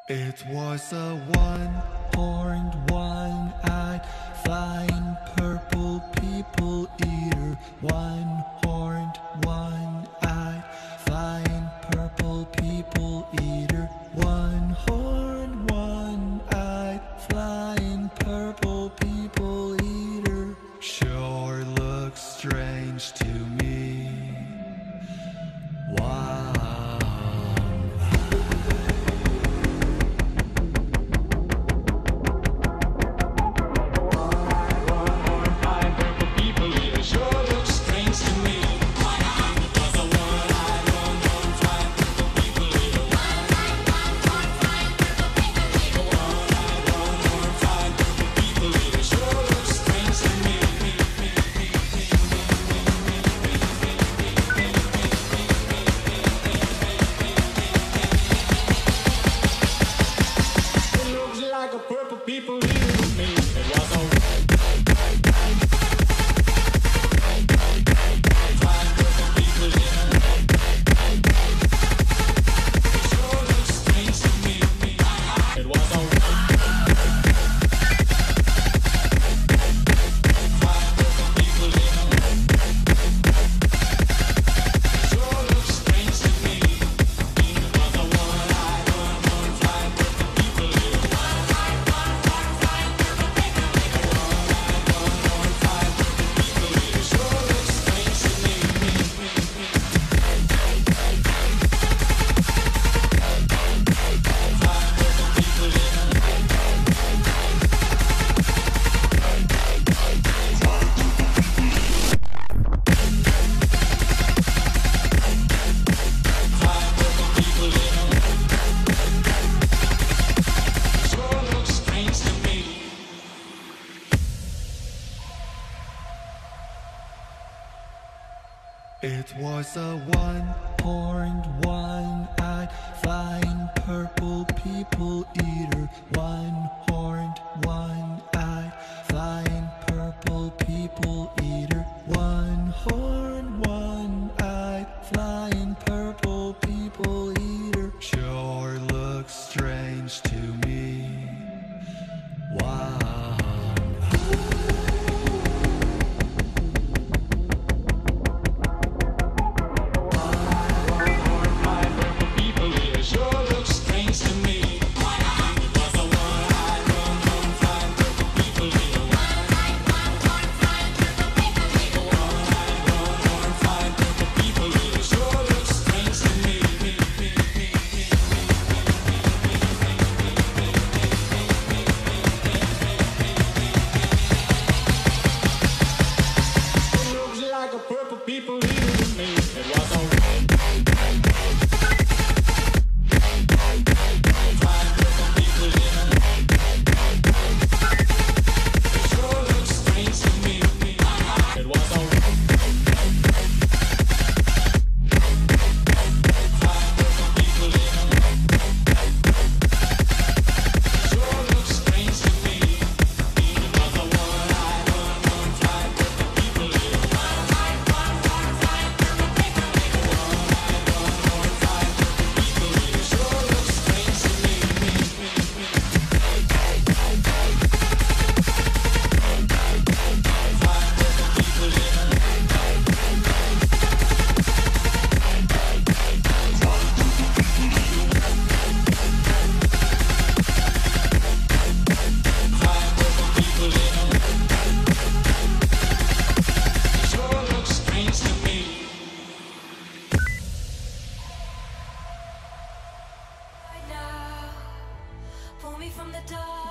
It was a one-horned, one-eyed, flying purple people eater. One-horned, one-eyed, flying purple people eater. One-horned, one-eyed, flying purple people eater. Sure looks strange to me. Wow. It was a one-horned, one-eyed, flying purple people eater. One-horned, one-eyed, flying purple people eater. One-horned, one-eyed, flying purple people eater. Sure looks strange to me. Wow. Pull me from the dark.